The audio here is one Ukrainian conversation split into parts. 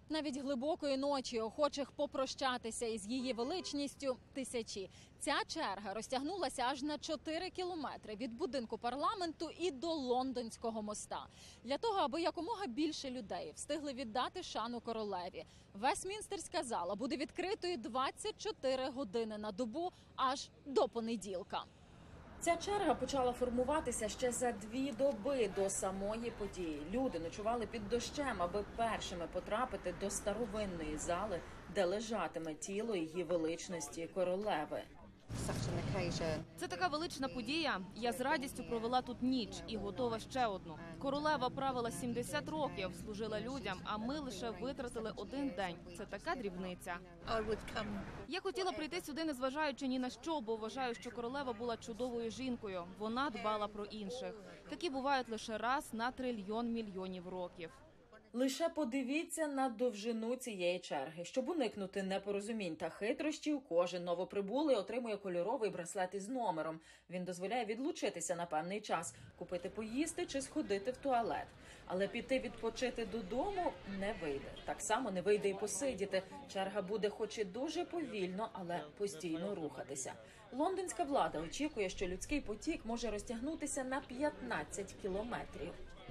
Навіть глибокої ночі охочих попрощатися із її величністю тисячі. Ця черга розтягнулася аж на 4 кілометри від будинку парламенту і до Лондонського моста. Для того, аби якомога більше людей встигли віддати шану королеві. Вестмінстерська зала буде відкритою 24 години на добу аж до понеділка. Ця черга почала формуватися ще за 2 доби до самої події. Люди ночували під дощем, аби першими потрапити до старовинної зали, де лежатиме тіло її величності королеви. Це така велична подія. Я з радістю провела тут ніч і готова ще одну. Королева правила 70 років, служила людям, а ми лише витратили 1 день. Це така дрібниця. Я хотіла прийти сюди, незважаючи ні на що, бо вважаю, що королева була чудовою жінкою. Вона дбала про інших. Такі бувають лише раз на 1 трильйон мільйонів років. Лише подивіться на довжину цієї черги. Щоб уникнути непорозумінь та хитрощів, кожен новоприбулий отримує кольоровий браслет із номером. Він дозволяє відлучитися на певний час, купити поїсти чи сходити в туалет. Але піти відпочити додому не вийде. Так само не вийде і посидіти. Черга буде хоч і дуже повільно, але постійно рухатися. Лондонська влада очікує, що людський потік може розтягнутися на 15 кілометрів.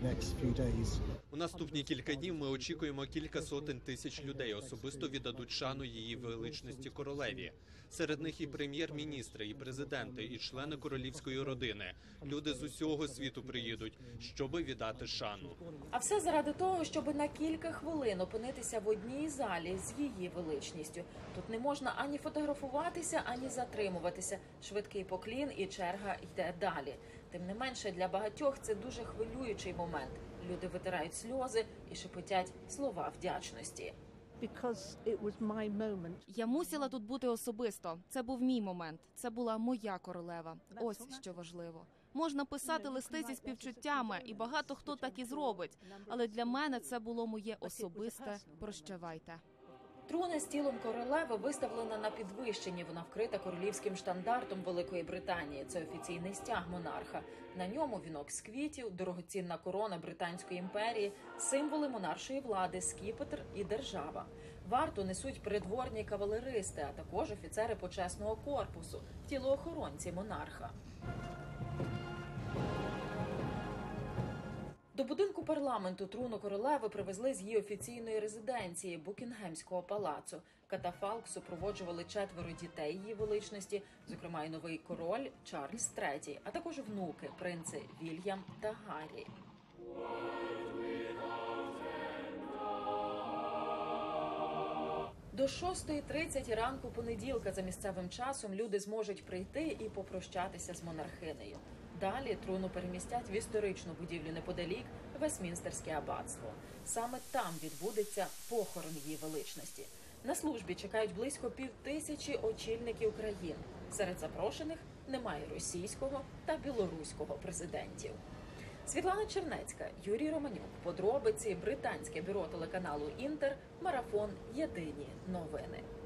У наступні кілька днів ми очікуємо кілька сотень тисяч людей особисто віддадуть шану її величності королеві. Серед них і прем'єр-міністри, і президенти, і члени королівської родини. Люди з усього світу приїдуть, щоби віддати шану. А все заради того, щоб на кілька хвилин опинитися в одній залі з її величністю. Тут не можна ані фотографуватися, ані затримуватися. Швидкий поклін і черга йде далі. Тим не менше, для багатьох це дуже хвилюючий момент. Люди витирають сльози і шепотять слова вдячності. Я мусила тут бути особисто. Це був мій момент. Це була моя королева. Ось що важливо. Можна писати листи зі співчуттями, і багато хто так і зробить. Але для мене це було моє особисте «прощавайте». Труна з тілом королеви виставлена на підвищенні. Вона вкрита королівським штандартом Великої Британії. Це офіційний стяг монарха. На ньому вінок з квітів, дорогоцінна корона Британської імперії, символи монаршої влади, скіпетр і держава. Варту несуть придворні кавалеристи, а також офіцери почесного корпусу, тілоохоронці монарха. До будинку парламенту труну королеви привезли з її офіційної резиденції – Букінгемського палацу. Катафалк супроводжували 4 дітей її величності, зокрема і новий король Чарльз III, а також внуки – принци Вільям та Гаррі. До 6:30 ранку понеділка за місцевим часом люди зможуть прийти і попрощатися з монархинею. Далі труну перемістять в історичну будівлю неподалік – Вестмінстерське аббатство. Саме там відбудеться похорон її величності. На службі чекають близько 5000 очільників країн. Серед запрошених немає російського та білоруського президентів. Світлана Чернецька, Юрій Романюк. Подробиці. Британське бюро телеканалу «Інтер». Марафон. Єдині новини.